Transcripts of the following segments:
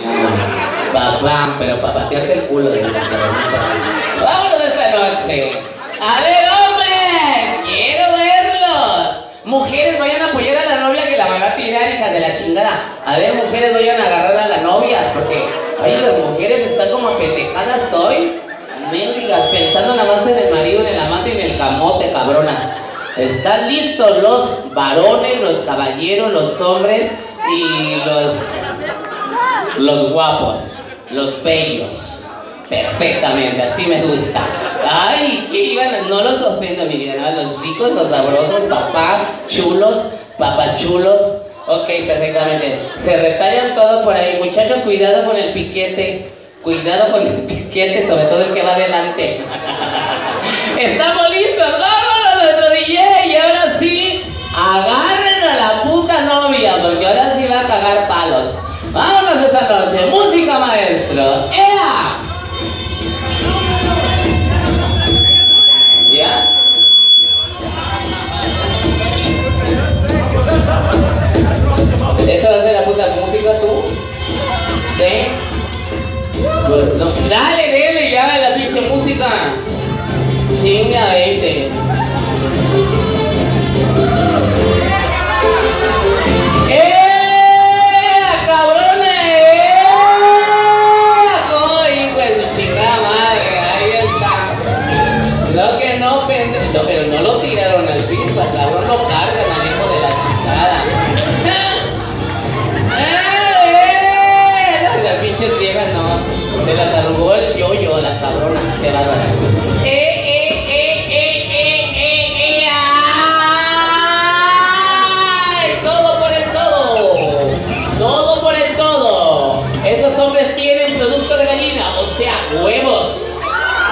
Papá, pero para patearte el culo de nuestra. Vámonos esta noche. A ver, hombres, quiero verlos. Mujeres, vayan a apoyar a la novia que la van a tirar, hijas de la chingada. A ver, mujeres, vayan a agarrar a la novia, porque ay, las mujeres están como apetejadas hoy. Mendigas, pensando nada más en el marido, en el amante y en el camote, cabronas. Están listos los varones, los caballeros, los hombres y los guapos, los bellos. Perfectamente, así me gusta. Ay, que iban, no los ofendo, mi vida, ¿no? Los ricos, los sabrosos, papá, chulos, papachulos. Ok, perfectamente. Se retallan todo por ahí. Muchachos, cuidado con el piquete. Cuidado con el piquete, sobre todo el que va adelante. ¡Estamos listos! ¡Vámonos, nuestro DJ! Y ahora sí, agarren a la puta novia, porque ahora sí va a cagar palos. ¡Vámonos esta noche! ¡Música, maestro! ¡Ea! ¿Ya? ¿Esa va a ser la puta música, tú? ¿Sí? Pues no. Dale, dele ya la pinche música. Chinga, vete. ¡Cabrona! ¡Oh, hijo de su chingada madre! Ahí está. No, que no, pendejo. No, pero no lo tiraron al piso, al cabrón lo cargan al hijo de la chingada. Las pinches viejas no. Se las arrugó el yo-yo, las cabronas, qué bárbaras. ¡Ay! Todo por el todo. Todo por el todo. Esos hombres tienen producto de gallina, o sea, huevos.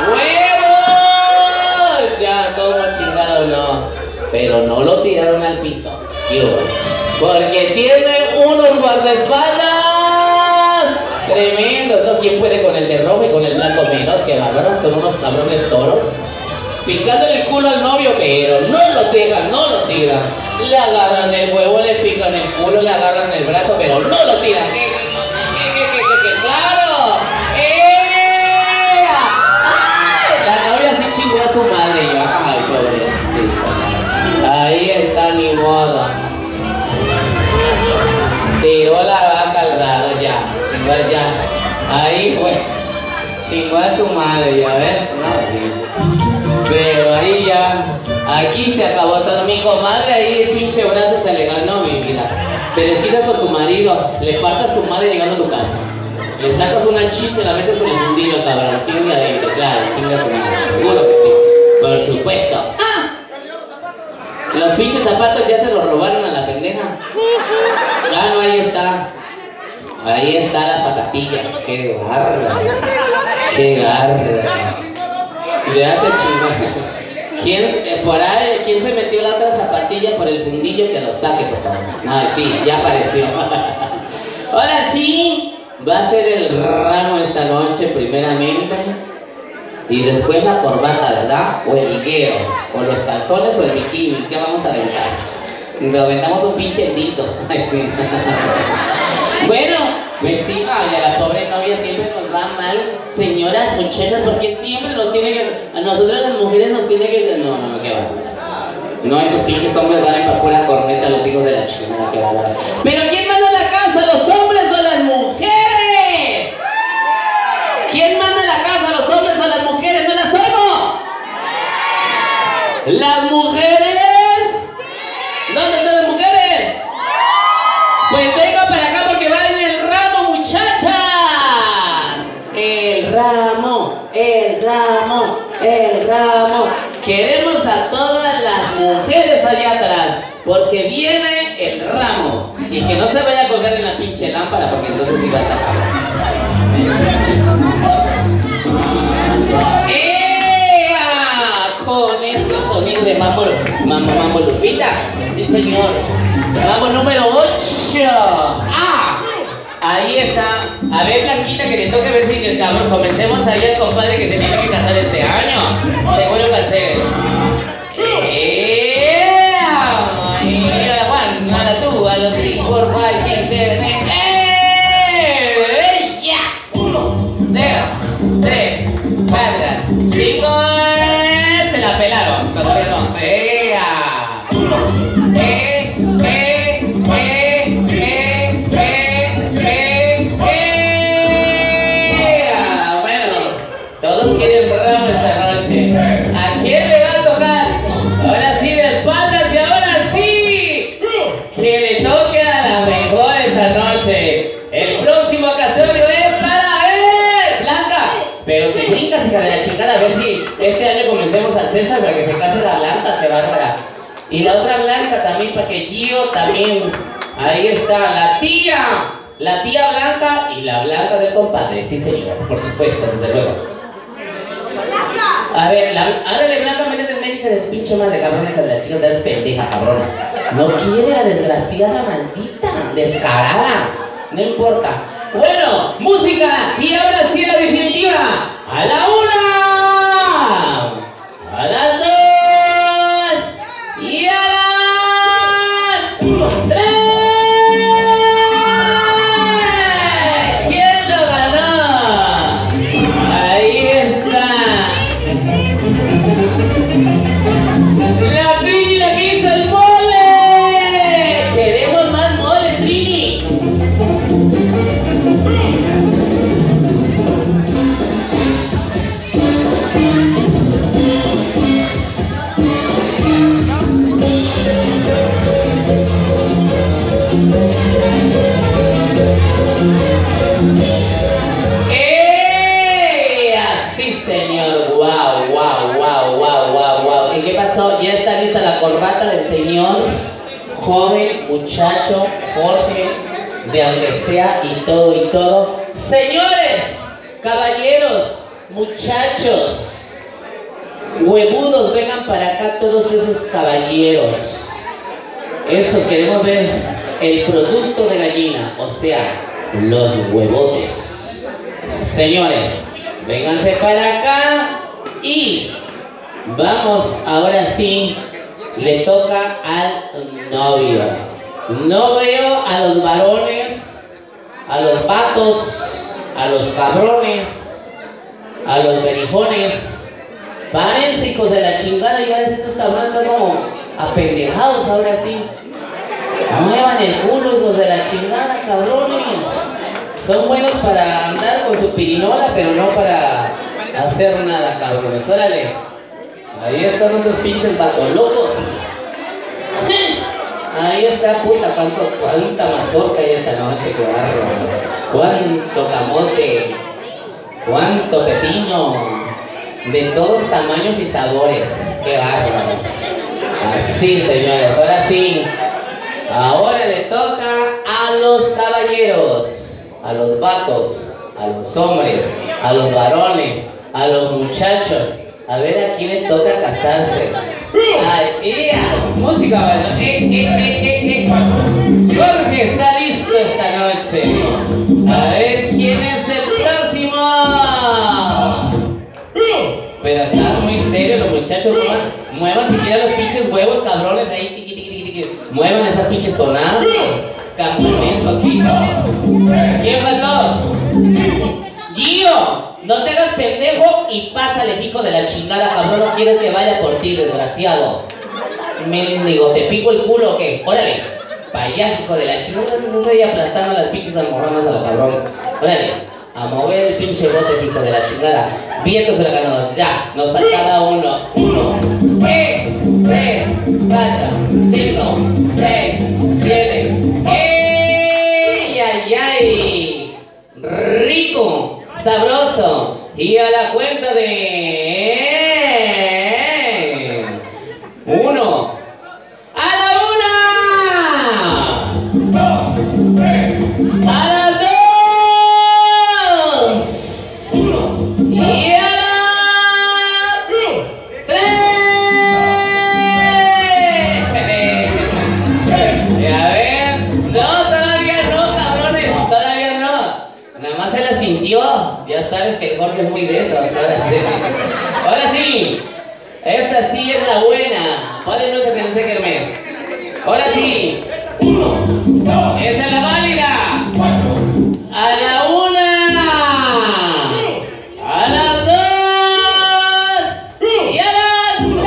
¡Huevos! Ya, como chingado no. Pero no lo tiraron al piso. Porque tiene unos guardaespaldas. Tremendo, ¿no? ¿Quién puede con el de rojo y con el blanco menos? Que bárbaros, son unos cabrones toros. Picándole el culo al novio, pero no lo dejan, no lo tiran. Le agarran el huevo, le pican el culo, le agarran el brazo, pero no lo tiran. ¿Qué? ¡Claro! ¡Ay! La novia sí chingó a su madre ya. Ay, pobrecita. Ahí está, ni modo. Tiró la vaca al rado ya. Ya, ahí fue, chingó a su madre, ya ves, no, sí. Pero ahí ya, aquí se acabó todo, mi comadre, ahí el pinche brazo se le ganó, mi vida. Te desquitas con tu marido, le partas su madre llegando a tu casa, le sacas una chiste, la metes por el mundillo, cabrón, chinga adentro, claro, chinga su madre, seguro que sí, por supuesto. ¡Ah! Los pinches zapatos ya se los robaron a la pendeja. Ah, no, ahí está. Ahí está la zapatilla. ¡Qué garras! ¡Qué garras! Ya se chingó. ¿Quién se metió la otra zapatilla por el fundillo? Que lo saque, por favor. No, sí, ya apareció. Ahora sí, va a ser el ramo esta noche, primeramente. Y después la corbata, ¿verdad? O el higuero. O los calzones o el bikini. ¿Qué vamos a aventar? Nos aventamos un pinche dito. Ay, sí. Bueno, vecina, y a la pobre novia siempre nos va mal, señoras, muchachas, porque siempre nos tiene que, a nosotras las mujeres nos tiene que, no, qué barbaras. No, esos pinches hombres van para pura corneta a los hijos de la chingada, qué barbaras. Pero ¿quién manda en la casa, los hombres o las mujeres? ¿Quién manda en la casa, los hombres o las mujeres? ¿No las oigo? ¿Las mujeres? ¿Dónde están las mujeres? Pues venga para acá porque va en el ramo, muchachas. El ramo, el ramo, el ramo. Queremos a todas las mujeres allá atrás porque viene el ramo. Y que no se vaya a colgar en la pinche lámpara porque entonces sí va a estar cabrón. ¡Ea! Con ese sonido de mambo Lupita. Sí, señor. Vamos, número 8. ¡Ah! Ahí está. A ver, Blanquita, que te toque ver si el cabrón. Comencemos ahí al compadre que se tiene que casar este año. Seguro que hacer. Juan, a la tú, a los 3, 4, 5, 6, 7, 8. este año comencemos al César para que se case la Blanca, que bárbara. Y la otra Blanca también, para que Gio también. Ahí está, la tía Blanca y la Blanca del compadre, sí señor, por supuesto, desde luego. A ver, ándale Blanca, métete en médica del pinche madre, cabrón, hija de la chica, te das pendeja, cabrona. No quiere la desgraciada maldita, descarada, no importa. Bueno, música, y ahora sí la definitiva, a la 1, a las 2 y a las 3. La Trini, la que hizo el mole. Queremos más mole, Trini. Así, señor. Wow, wow, wow, wow, wow, wow. ¿Y qué pasó? Ya está lista la corbata del señor joven, muchacho, Jorge, de aunque sea y todo. Señores, caballeros, muchachos, huevudos, vengan para acá todos esos caballeros. Esos queremos ver el producto de gallina, o sea, los huevotes. Señores, vénganse para acá y vamos, ahora sí, le toca al novio. No veo a los varones, a los vatos, a los cabrones, a los berijones. Párense, hijos de la chingada, y ahora sí estos cabrones están como apendejados, ahora sí. Muevan el culo, hijos de la chingada, cabrones. Son buenos para andar con su pirinola, pero no para hacer nada, cabrones. Órale. Ahí están esos pinches vatos locos. Ahí está, puta, cuánta mazorca hay esta noche, qué bárbaro. Cuánto camote, cuánto pepino, de todos tamaños y sabores, qué bárbaros. Así, señores, ahora sí. Ahora le toca a los caballeros, a los vatos, a los hombres, a los varones, a los muchachos. A ver a quién le toca casarse. ¡Ay, música, Jorge está listo esta noche. A ver quién es el próximo. Pero están muy serios los muchachos. Muevan siquiera los pinches huevos, cabrones. Ahí, muevan esas pinches sonadas. Campamento aquí. ¿Quién faltó? Gio, no te hagas pendejo y pásale, hijo de la chingada, cabrón. No quieres que vaya por ti, desgraciado. Mendigo, ¿te pico el culo o qué? Órale, pa' allá, hijo de la chingada. No estoy aplastando las pinches almorranas a lo cabrón. Órale, a mover el pinche bote, hijo de la chingada. Vientos huracanados, ya, nos faltaba uno. 3, 4, 5, 6, 7. ¡Ey, ay, ay! Rico. Sabroso. Y a la cuenta de 1. ¡A la 1! 2, 3. ¡A las 2! 1. Y a las 3. Y a ver. No, todavía no, cabrones. Todavía no. Nada más se la sintió. Ya sabes que Jorge es muy de eso. Ahora sí. Esta sí es la buena. ¿Cuál es que no sé qué mes? Ahora sí. 1, 2. Esa es la válida. 4. A la 1. A las 2. Y a las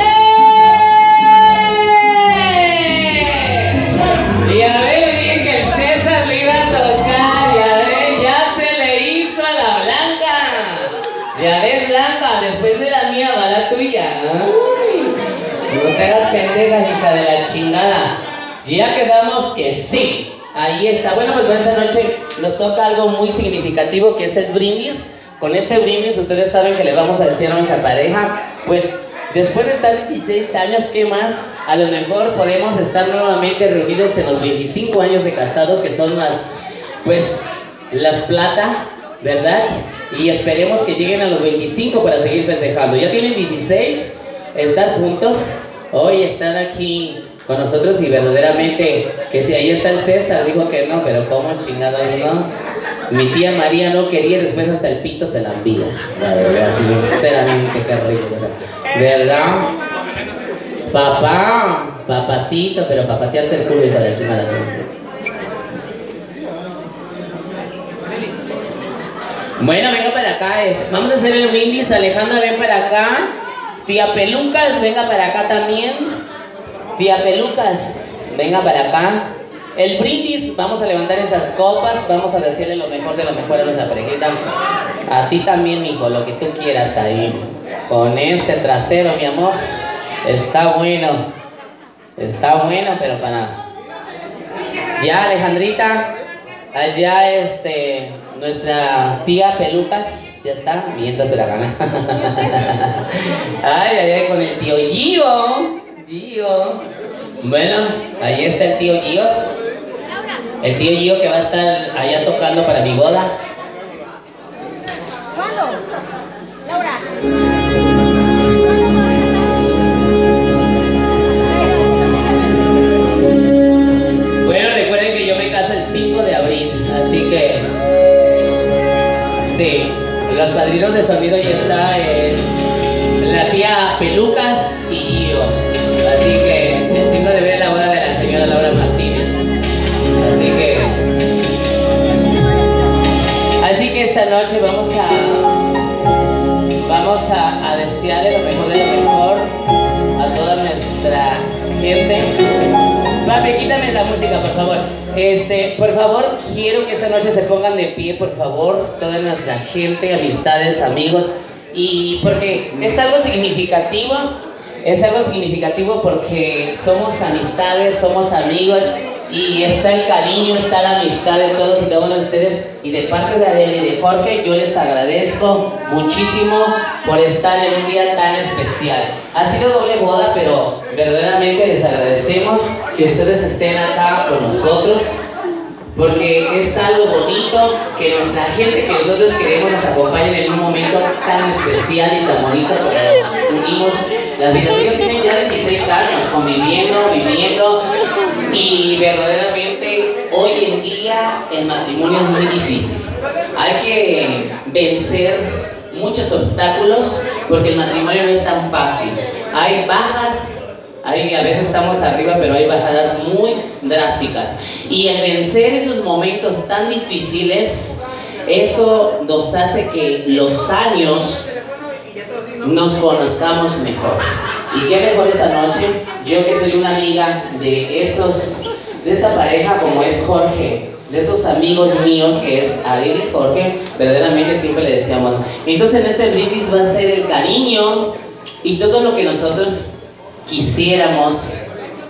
3. Y a ver, le dije que el César le iba a tocar. Y a ver, ya se le hizo a la Blanca. Ya ves, Blanca, después de la mía va la tuya. No te hagas pendeja, hija de la chingada. Ya quedamos que sí. Ahí está. Bueno, pues esta noche nos toca algo muy significativo, que es el brindis con este brindis ustedes saben que le vamos a decir a nuestra pareja, pues después de estar 16 años, ¿qué más? A lo mejor podemos estar nuevamente reunidos en los 25 años de casados, que son las plata, ¿verdad? Y esperemos que lleguen a los 25 para seguir festejando. Ya tienen 16, estar juntos, hoy están aquí con nosotros y verdaderamente, que si ahí está el César, dijo que no, pero ¿cómo chingado no? Mi tía María no quería y después hasta el pito se la envía. La verdad, sinceramente, qué rico. ¿Verdad? Papacito, pero papatearte el culo y de la chingada. Bueno, venga para acá, vamos a hacer el brindis. Alejandra, ven para acá. Tía Pelucas, venga para acá también. Tía Pelucas, venga para acá. El brindis, vamos a levantar esas copas, vamos a decirle lo mejor de lo mejor a nuestra parejita. A ti también, hijo, lo que tú quieras ahí. Con ese trasero, mi amor. Está bueno, pero para nada. Ya, Alejandrita, allá nuestra tía Pelucas, ya está, viéndose la gana. Ay, con el tío Gio. Bueno, ahí está el tío Gio. El tío Gio que va a estar allá tocando para mi boda. ¿Cuándo? Laura. Bueno, recuerden que yo me caso el 5 de abril, así que sí, los padrinos de sonido ya está la tía Pelucas y Gio. Así que el 5 de abril la boda de la señora Laura Martínez. Así que esta noche vamos a desearle lo mejor de lo mejor a toda nuestra gente. Papi, quítame la música, por favor. Por favor, quiero que esta noche se pongan de pie, por favor, toda nuestra gente, amistades, amigos, y porque es algo significativo. Es algo significativo porque somos amistades, somos amigos y está el cariño, está la amistad de todos y cada uno de ustedes. Y de parte de Adele y de Jorge, yo les agradezco muchísimo por estar en un día tan especial. Ha sido doble boda, pero verdaderamente les agradecemos que ustedes estén acá con nosotros, porque es algo bonito que nuestra gente que nosotros queremos nos acompañen en un momento tan especial y tan bonito porque unimos las vidas. Ellos tienen ya 16 años conviviendo, viviendo, y verdaderamente hoy en día el matrimonio es muy difícil. Hay que vencer muchos obstáculos porque el matrimonio no es tan fácil. Hay bajas. A veces estamos arriba, pero hay bajadas muy drásticas. Y el vencer esos momentos tan difíciles, eso nos hace que los años nos conozcamos mejor. Y qué mejor esta noche, yo que soy una amiga de esta pareja como es Jorge, de estos amigos míos que es Ariel y Jorge, verdaderamente siempre le decíamos. Entonces en este brindis va a ser el cariño y todo lo que nosotros quisiéramos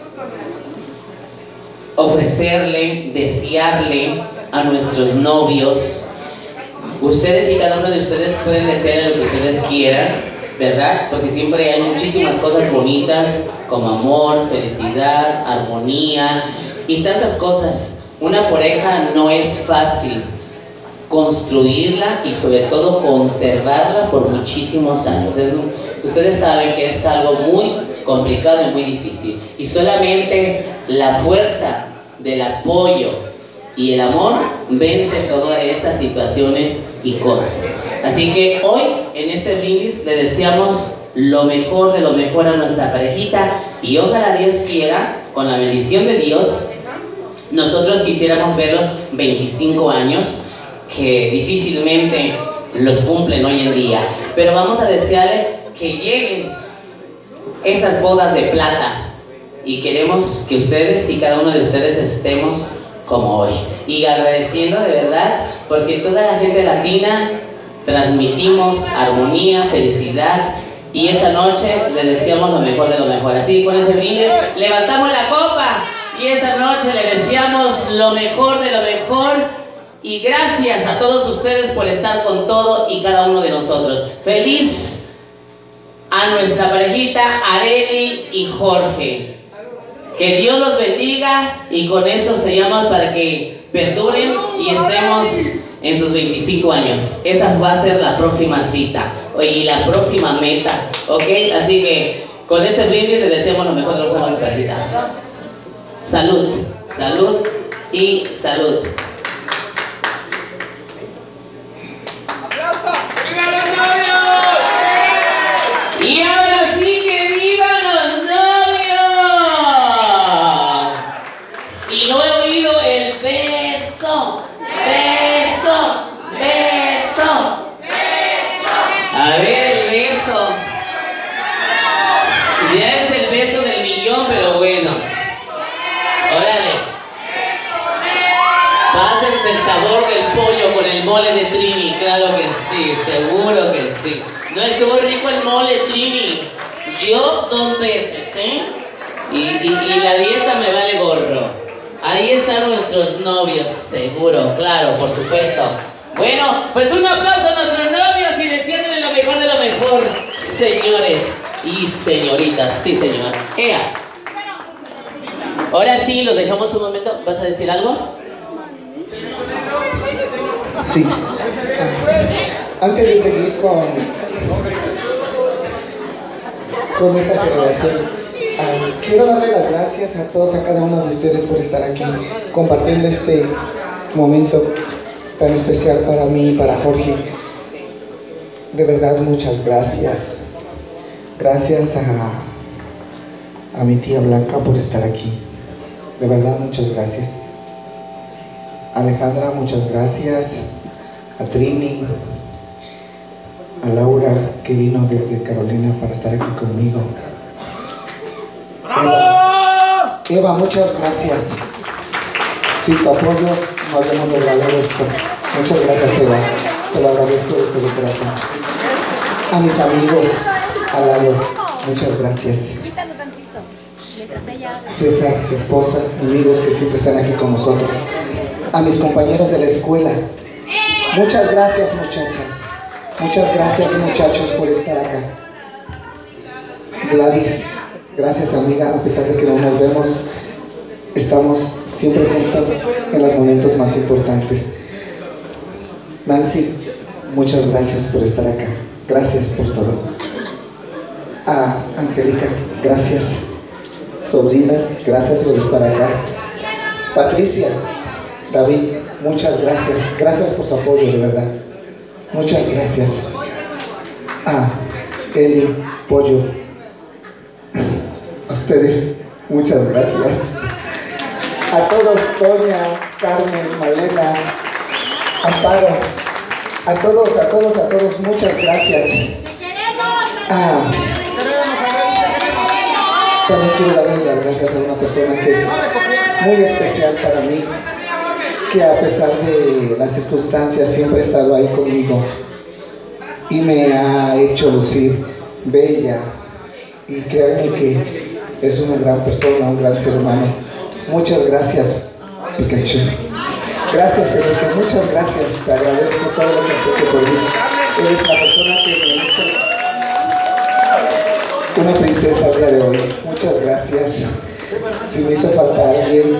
ofrecerle, desearle a nuestros novios. Ustedes y cada uno de ustedes pueden desear lo que ustedes quieran, ¿verdad? Porque siempre hay muchísimas cosas bonitas como amor, felicidad, armonía y tantas cosas. Una pareja no es fácil construirla y sobre todo conservarla por muchísimos años. Ustedes saben que es algo muy complicado y muy difícil, y solamente la fuerza del apoyo y el amor vence todas esas situaciones y cosas. Así que hoy en este brindis le deseamos lo mejor de lo mejor a nuestra parejita, y ojalá Dios quiera, con la bendición de Dios, nosotros quisiéramos verlos 25 años, que difícilmente los cumplen hoy en día, pero vamos a desearle que lleguen esas bodas de plata, y queremos que ustedes y cada uno de ustedes estemos como hoy, y agradeciendo de verdad porque toda la gente latina transmitimos armonía, felicidad, y esta noche le deseamos lo mejor de lo mejor. Así con ese brindis levantamos la copa y esta noche le deseamos lo mejor de lo mejor Y gracias a todos ustedes por estar con todo y cada uno de nosotros. Feliz a nuestra parejita Areli y Jorge. Que Dios los bendiga y con eso se llama para que perduren y estemos en sus 25 años. Esa va a ser la próxima cita y la próxima meta, ¿ok? Así que con este brindis les deseamos lo mejor de la parejita. Salud, salud y salud. ¡Viva los novios! Y ahora sí que vivan los novios. Y no he oído el beso, beso, beso. A ver el beso. Ya es el beso del millón, pero bueno. Órale. Pásense el sabor del pollo con el mole de Trini, claro que sí, seguro que sí. No estuvo rico el mole, Trini. Yo 2 veces, ¿eh? Y la dieta me vale gorro. Ahí están nuestros novios, seguro, claro, por supuesto. Bueno, pues un aplauso a nuestros novios y deseándoles lo mejor de lo mejor, señores y señoritas. Sí, señor. Ea. Ahora sí, los dejamos un momento. ¿Vas a decir algo? Sí. Antes de seguir con esta celebración, quiero darle las gracias a todos, a cada uno de ustedes por estar aquí compartiendo este momento tan especial para mí y para Jorge. De verdad, muchas gracias. Gracias a mi tía Blanca por estar aquí. De verdad, muchas gracias. Alejandra, muchas gracias. A Trini, a Laura, que vino desde Carolina para estar aquí conmigo. Eva, muchas gracias. Sin tu apoyo no habíamos logrado esto. Muchas gracias, Eva. Te lo agradezco de todo corazón. A mis amigos, a Lalo, muchas gracias. César, esposa, amigos que siempre están aquí con nosotros. A mis compañeros de la escuela, muchas gracias, muchachas. Muchas gracias, muchachos, por estar acá. Gladys, gracias, amiga. A pesar de que no nos vemos, estamos siempre juntos en los momentos más importantes. Nancy, muchas gracias por estar acá. Gracias por todo. A Angélica, gracias. Sobrinas, gracias por estar acá. Patricia, David, muchas gracias. Gracias por su apoyo, de verdad. Muchas gracias. Eli, Pollo, a ustedes, muchas gracias. A todos, Toña, Carmen, Malena, Amparo, a todos, muchas gracias. También quiero darle las gracias a una persona que es muy especial para mí, que a pesar de las circunstancias siempre ha estado ahí conmigo y me ha hecho lucir bella, y créanme que es una gran persona, un gran ser humano. Muchas gracias, Pikachu. Gracias, Erika, muchas gracias. Te agradezco todo lo que has hecho por mí. Eres la persona que me hizo una princesa el día de hoy. Muchas gracias. Si me hizo falta alguien,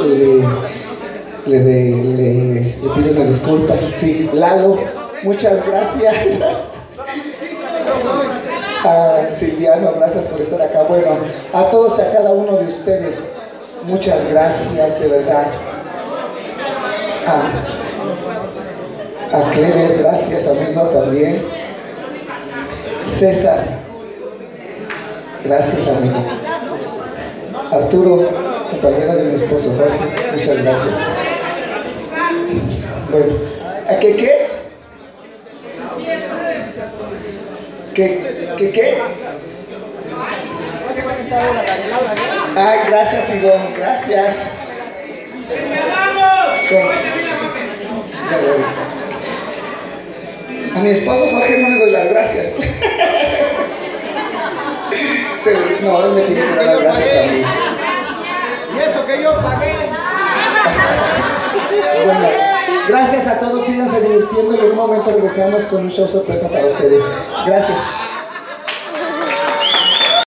le pido una disculpa. Sí, Lalo, muchas gracias. Silviano, gracias por estar acá. Bueno, a todos y a cada uno de ustedes, muchas gracias, de verdad. A Clever, gracias, amigo, también. César, gracias, amigo. Arturo, compañero de mi esposo Jorge, muchas gracias. Bueno, ¿a qué? ¿Qué? Gracias, Igor, gracias. A mi esposo Jorge no le doy las gracias. Sí, no, él me tiene que dar las gracias a mí. Y eso que yo pagué. Bueno, Gracias a todos, síganse divirtiendo y en un momento regresamos con un show sorpresa para ustedes. Gracias.